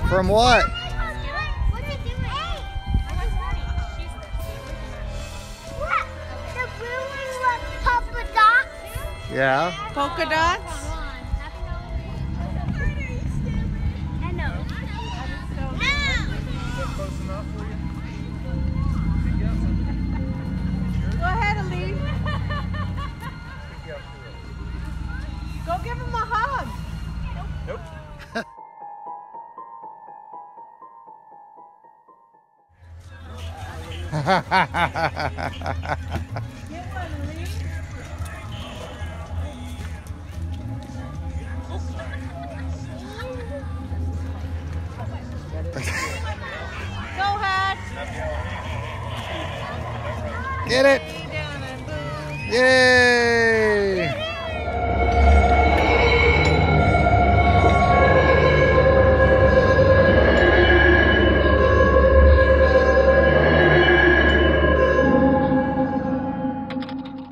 From what? What's it doing? Hey! What? The blue one was polka dots? Yeah. Polka dots? I know. Go ahead, Elise. Go give him a hug. Nope. Get one, Elise. Go ahead. Get it! Down and boom. Yay!